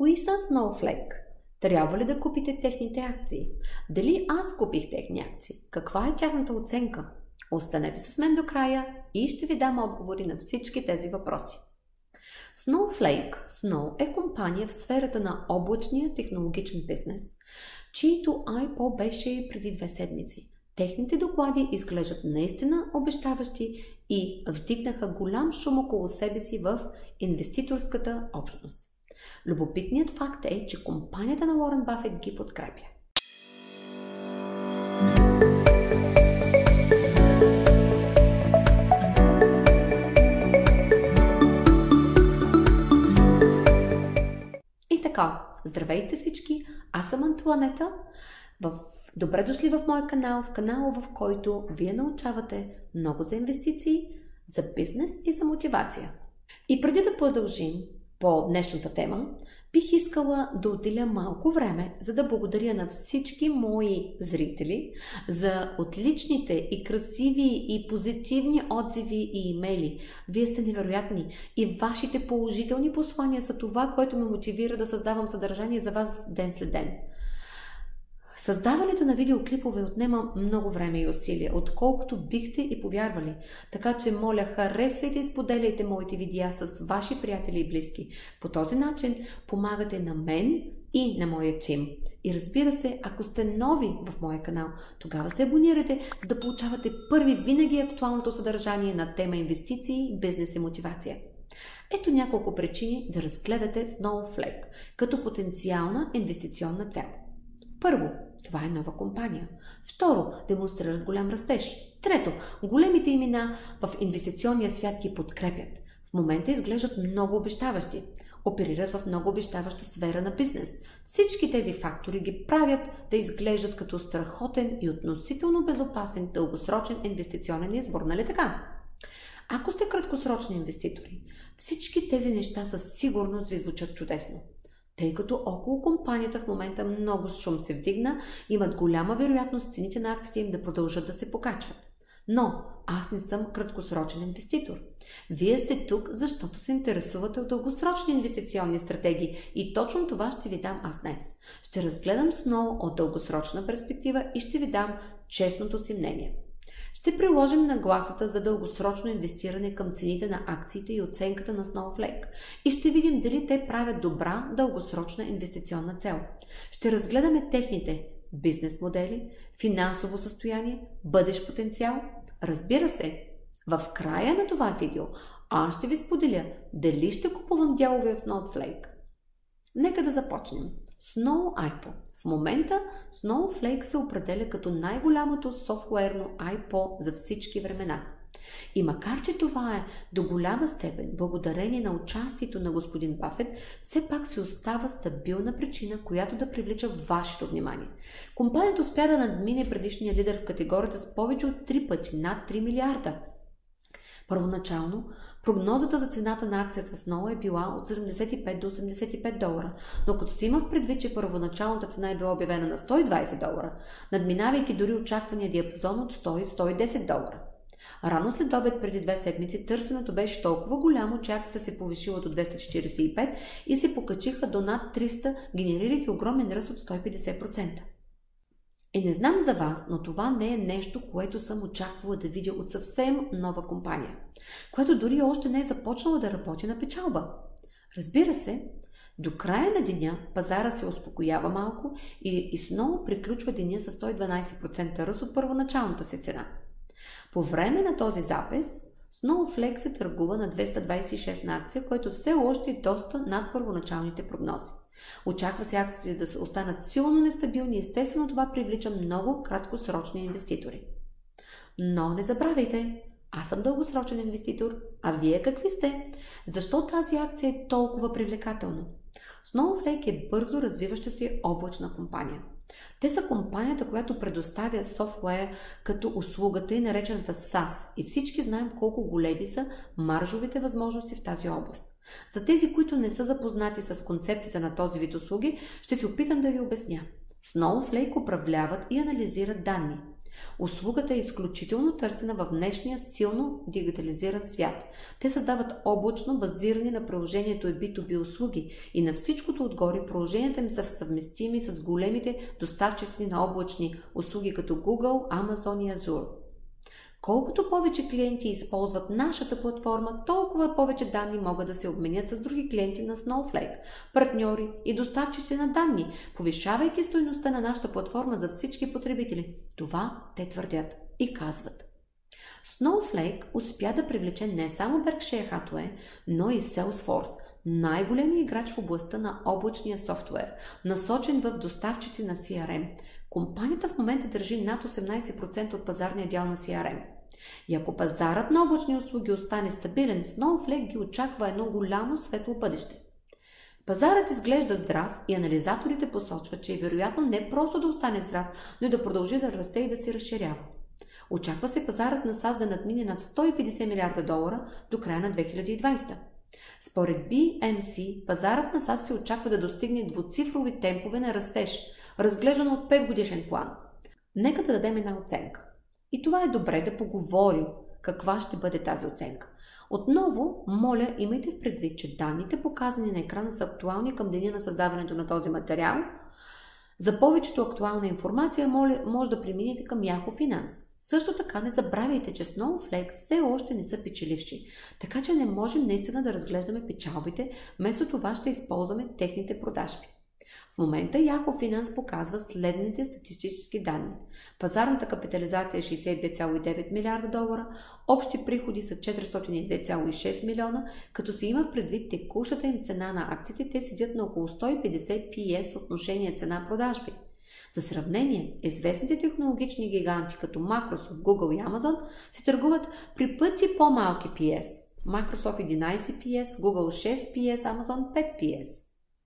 Кои са Snowflake? Трябва ли да купите техните акции? Дали аз купих техни акции? Каква е тяхната оценка? Останете с мен до края и ще ви дам отговори на всички тези въпроси. Snow е компания в сферата на облачния технологичен бизнес, чието IPO беше преди 2 седмици. Техните доклади изглеждат наистина обещаващи и вдигнаха голям шум около себе си в инвеститорската общност. Любопитният факт е, че компанията на Уорън Бафет ги подкрепя. И така, здравейте всички, аз съм Антуанета. Добре дошли в моя канал, в канала, в който вие научавате много за инвестиции, за бизнес и за мотивация. И преди да продължим по днешната тема, бих искала да отделя малко време, за да благодаря на всички мои зрители за отличните и красиви и позитивни отзиви и имейли. Вие сте невероятни и вашите положителни послания са това, което ме мотивира да създавам съдържание за вас ден след ден. Създаването на видеоклипове отнема много време и усилия, отколкото бихте и повярвали. Така че, моля, харесвайте и споделяйте моите видеа с ваши приятели и близки. По този начин помагате на мен и на моя тим. И разбира се, ако сте нови в моя канал, тогава се абонирайте, за да получавате първи винаги актуалното съдържание на тема инвестиции, бизнес и мотивация. Ето няколко причини да разгледате Snowflake като потенциална инвестиционна цел. Първо, това е нова компания. Второ, демонстрират голям растеж. Трето, големите имена в инвестиционния свят ги подкрепят. В момента изглеждат много обещаващи. Оперират в много обещаваща сфера на бизнес. Всички тези фактори ги правят да изглеждат като страхотен и относително безопасен дългосрочен инвестиционен избор, нали така? Ако сте краткосрочни инвеститори, всички тези неща със сигурност ви звучат чудесно. Тъй като около компанията в момента много шум се вдигна, имат голяма вероятност цените на акциите им да продължат да се покачват. Но аз не съм краткосрочен инвеститор. Вие сте тук, защото се интересувате от дългосрочни инвестиционни стратегии и точно това ще ви дам аз днес. Ще разгледам Snow от дългосрочна перспектива и ще ви дам честното си мнение. Ще приложим нагласата за дългосрочно инвестиране към цените на акциите и оценката на Snowflake и ще видим дали те правят добра дългосрочна инвестиционна цел. Ще разгледаме техните бизнес модели, финансово състояние, бъдещ потенциал. Разбира се, в края на това видео аз ще ви споделя дали ще купувам дялове от Snowflake. Нека да започнем. Snow IPO. В момента Snowflake се определя като най-голямото софтуерно IPO за всички времена. И макар че това е до голяма степен благодарение на участието на господин Бафет, все пак си остава стабилна причина, която да привлича вашето внимание. Компанията успя да надмине предишния лидер в категорията с повече от 3 пъти, над 3 милиарда. Първоначално, прогнозата за цената на акцията Snow е била от 75 до 85 долара, но като се има в предвид, че първоначалната цена е била обявена на 120 долара, надминавайки дори очаквания диапазон от 100-110 долара. Рано след обед преди 2 седмици търсенето беше толкова голямо, че акцията се повишила до 245 и се покачиха до над 300, генерирайки огромен ръст от 150%. И не знам за вас, но това не е нещо, което съм очаквала да видя от съвсем нова компания, която дори още не е започнала да работи на печалба. Разбира се, до края на деня пазара се успокоява малко и Snow приключва деня с 112% ръст от първоначалната си цена. По време на този запис, Snowflake се търгува на 226 на акция, което все още е доста над първоначалните прогнози. Очаква се акциите да останат силно нестабилни и естествено това привлича много краткосрочни инвеститори. Но не забравяйте, аз съм дългосрочен инвеститор, а вие какви сте? Защо тази акция е толкова привлекателна? Snowflake е бързо развиваща се облачна компания. Те са компанията, която предоставя софтуер като услугата и наречената SaaS и всички знаем колко големи са маржовите възможности в тази област. За тези, които не са запознати с концепцията на този вид услуги, ще се опитам да ви обясня. Snowflake управляват и анализират данни. Услугата е изключително търсена в днешния силно дигитализиран свят. Те създават облачно базирани на приложението и B2B услуги и на всичкото отгоре приложенията им са съвместими с големите доставчици на облачни услуги като Google, Amazon и Azure. Колкото повече клиенти използват нашата платформа, толкова повече данни могат да се обменят с други клиенти на Snowflake, партньори и доставчици на данни, повишавайки стойността на нашата платформа за всички потребители. Това те твърдят и казват. Snowflake успя да привлече не само Berkshire Hathaway, но и Salesforce, най-големият играч в областта на облачния софтуер, насочен в доставчици на CRM. Компанията в момента държи над 18% от пазарния дял на CRM. И ако пазарът на облачни услуги остане стабилен, Snowflake ги очаква едно голямо светло бъдеще. Пазарът изглежда здрав и анализаторите посочват, че е вероятно не просто да остане здрав, но и да продължи да расте и да се разширява. Очаква се пазарът на SaaS да надмине над $150 милиарда до края на 2020. Според BMC, пазарът на SaaS се очаква да достигне двуцифрови темпове на растеж, разглеждано от 5 годишен план. Нека да дадем една оценка. И това е добре да поговорим каква ще бъде тази оценка. Отново, моля, имайте в предвид, че данните, показани на екрана, са актуални към деня на създаването на този материал. За повечето актуална информация, моля, може да преминете към Yahoo Finance. Също така не забравяйте, че Snowflake все още не са печеливши, така че не можем наистина да разглеждаме печалбите, вместо това ще използваме техните продажби. В момента Yahoo Finance показва следните статистически данни. Пазарната капитализация е $62,9 милиарда, общи приходи са $402,6 милиона, като се има в предвид текущата им цена на акциите, те седят на около 150 PS отношение цена-продажби. За сравнение, известните технологични гиганти като Microsoft, Google и Amazon се търгуват при пъти по-малки PS. Microsoft 11 PS, Google 6 PS, Amazon 5 PS.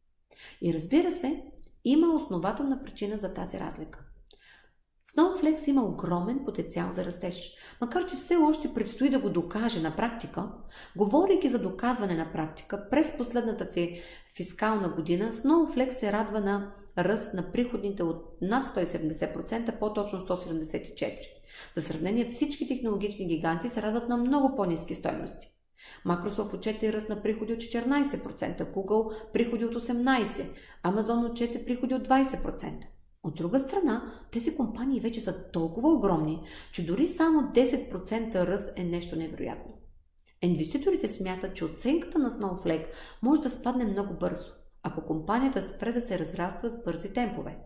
И разбира се, има основателна причина за тази разлика. Snowflake има огромен потенциал за растеж, макар че все още предстои да го докаже на практика. Говорейки за доказване на практика, през последната фискална година Snowflake се радва на ръст на приходните от над 170%, по-точно 174%. За сравнение, всички технологични гиганти се радват на много по-ниски стойности. Microsoft отчете ръст на приходи от 14%, Google приходи от 18%, Amazon отчете приходи от 20%. От друга страна, тези компании вече са толкова огромни, че дори само 10% ръст е нещо невероятно. Инвеститорите смятат, че оценката на Snowflake може да спадне много бързо, ако компанията спре да се разраства с бързи темпове.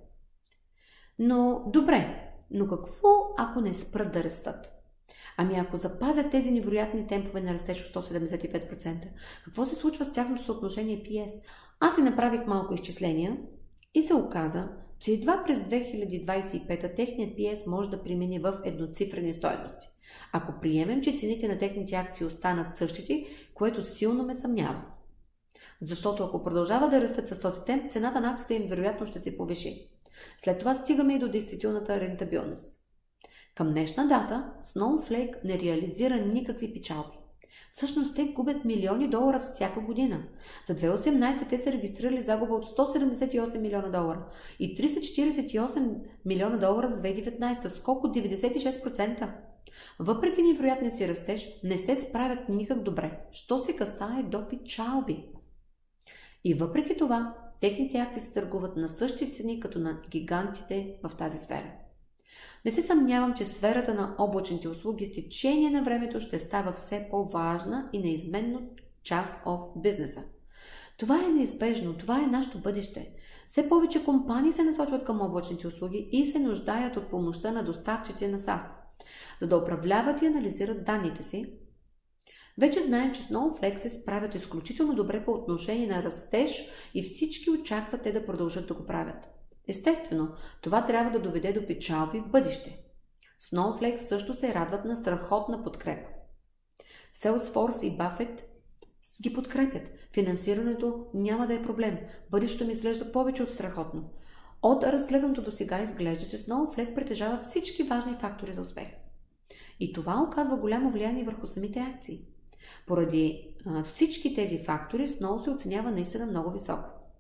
Но какво ако не спрат да растат? Ами ако запазят тези невероятни темпове на растеж от 175%, какво се случва с тяхното съотношение PS? Аз си направих малко изчисления и се оказа, че едва през 2025 техният PS може да премине в едноцифрени стойности. Ако приемем, че цените на техните акции останат същите, което силно ме съмнява. Защото ако продължава да растат с този темп, цената на акциите им вероятно ще се повиши. След това стигаме и до действителната рентабилност. Към днешна дата Snowflake не реализира никакви печалби. Всъщност те губят милиони долара всяка година. За 2018 те са регистрирали загуба от $178 милиона и $348 милиона за 2019, скок от 96%. Въпреки невероятния си растеж, не се справят никак добре, що се касае до печалби. И въпреки това, техните акции се търгуват на същи цени като на гигантите в тази сфера. Не се съмнявам, че сферата на облачните услуги с течение на времето ще става все по-важна и неизменно част от бизнеса. Това е неизбежно, това е нашето бъдеще. Все повече компании се насочват към облачните услуги и се нуждаят от помощта на доставчици на SaaS, за да управляват и анализират данните си. Вече знаем, че Snowflake се справят изключително добре по отношение на растеж и всички очакват те да продължат да го правят. Естествено, това трябва да доведе до печалби в бъдеще. Snowflake също се радват на страхотна подкрепа. Salesforce и Buffett ги подкрепят. Финансирането няма да е проблем. Бъдещето ми изглежда повече от страхотно. От разгледаното до сега изглежда, че Snowflake притежава всички важни фактори за успех. И това оказва голямо влияние върху самите акции. Поради всички тези фактори, Snow се оценява наистина много високо.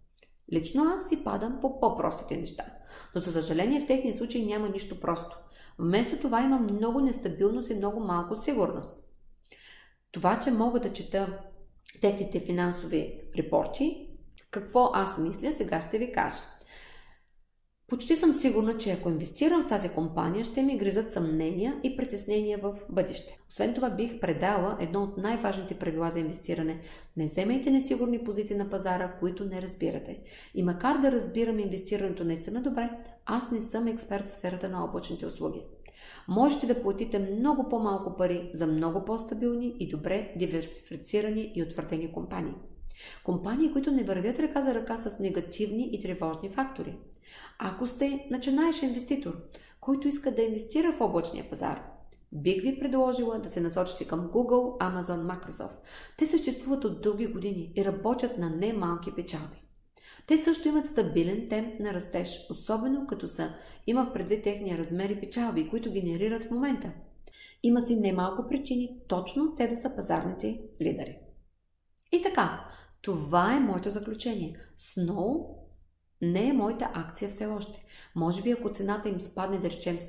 Лично аз си падам по по-простите неща. Но за съжаление в техния случай няма нищо просто. Вместо това има много нестабилност и много малко сигурност. Това, че мога да чета техните финансови репорти, какво аз мисля, сега ще ви кажа. Почти съм сигурна, че ако инвестирам в тази компания, ще ми гризат съмнения и притеснения в бъдеще. Освен това бих предала едно от най-важните правила за инвестиране. Не вземайте несигурни позиции на пазара, които не разбирате. И макар да разбирам инвестирането наистина добре, аз не съм експерт в сферата на облачните услуги. Можете да платите много по-малко пари за много по-стабилни и добре диверсифицирани и утвърдени компании. Компании, които не вървят ръка за ръка с негативни и тревожни фактори. Ако сте начинаещ инвеститор, който иска да инвестира в облачния пазар, бих ви предложила да се насочите към Google, Amazon, Microsoft. Те съществуват от дълги години и работят на немалки печалби. Те също имат стабилен темп на растеж, особено като има в предвид техния размер и печалби, които генерират в момента. Има си немалко причини точно те да са пазарните лидери. И така, това е моето заключение. Snow не е моята акция все още. Може би ако цената им спадне да речем с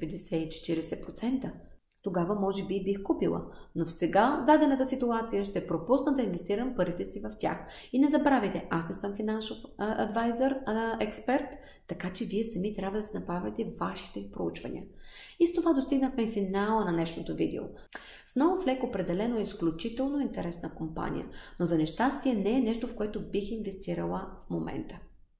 50-40%, тогава може би бих купила. Но в сега дадената ситуация ще пропусна да инвестирам парите си в тях. И не забравяйте, аз не съм финансов адвайзър, експерт, така че вие сами трябва да си направите вашите проучвания. И с това достигнахме финала на днешното видео. Snowflake определено е изключително интересна компания, но за нещастие не е нещо, в което бих инвестирала в момента.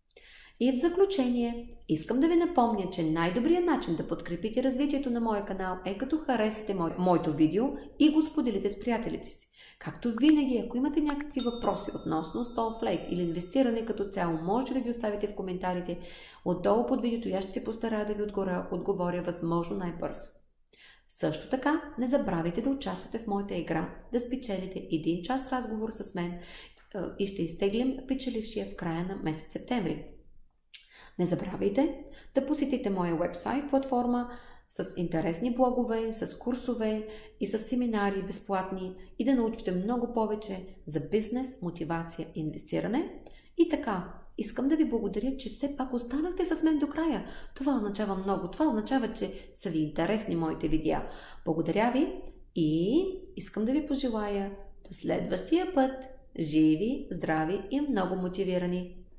И в заключение, искам да ви напомня, че най-добрият начин да подкрепите развитието на моя канал е като харесате моето видео и го споделите с приятелите си. Както винаги, ако имате някакви въпроси относно Snowflake или инвестиране като цяло, можете да ги оставите в коментарите отдолу под видеото и аз ще се постарая да ви отговоря възможно най-бързо. Също така, не забравяйте да участвате в моята игра, да спечелите 1 час разговор с мен и ще изтеглим печелившия в края на месец септември. Не забравяйте да посетите моя вебсайт, платформа с интересни блогове, с курсове и с семинари безплатни и да научите много повече за бизнес, мотивация и инвестиране. И така, искам да ви благодаря, че все пак останахте с мен до края. Това означава много. Това означава, че са ви интересни моите видеа. Благодаря ви и искам да ви пожелая до следващия път живи, здрави и много мотивирани.